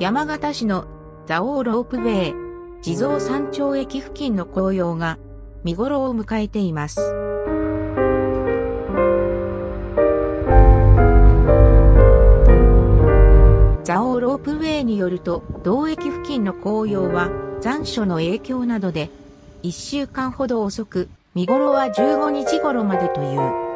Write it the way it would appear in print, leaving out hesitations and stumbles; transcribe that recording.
山形市の蔵王ロープウェイ、地蔵山頂駅付近の紅葉が見頃を迎えています。蔵王ロープウェイによると、同駅付近の紅葉は残暑の影響などで1週間ほど遅く、見頃は15日頃までという。